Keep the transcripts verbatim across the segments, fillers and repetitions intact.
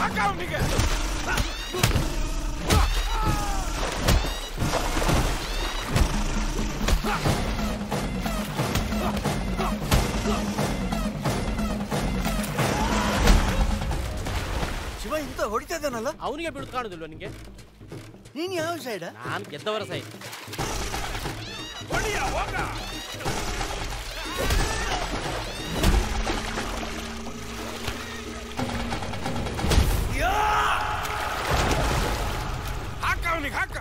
ಅವನಿಗೆ. ಶಿವ ಇಂತ ಹೊಡಿತಾ ಇದ್ದಾನಲ್ಲ, ಅವನಿಗೆ ಬಿಡುದು ಕಾಣುದಿಲ್ವ ನಿಂಗೆ? ನೀನ್ ಯಾವ ಸೈಡ್? ನಾನು ಗೆದ್ದವರ ಸೈಡ್. ಹಾಕ ಅವನಿಗೆ ಹಾಕ.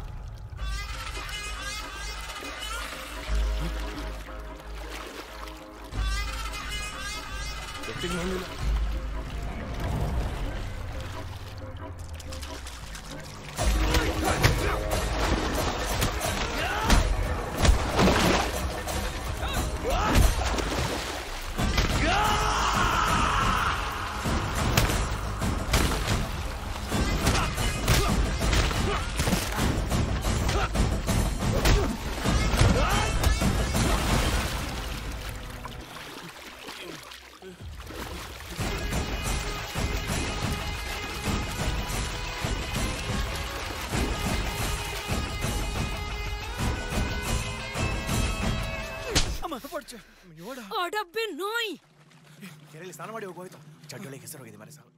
ಕೆರೆಯಲ್ಲಿ ಸ್ನಾನ ಮಾಡಿ ಹೋಗೋಯ್ತು. ಚಡ್ಡೊಳಗೆ ಹೆಸರು ಹೋಗಿದೆ ಮರೆ ಸಾವು.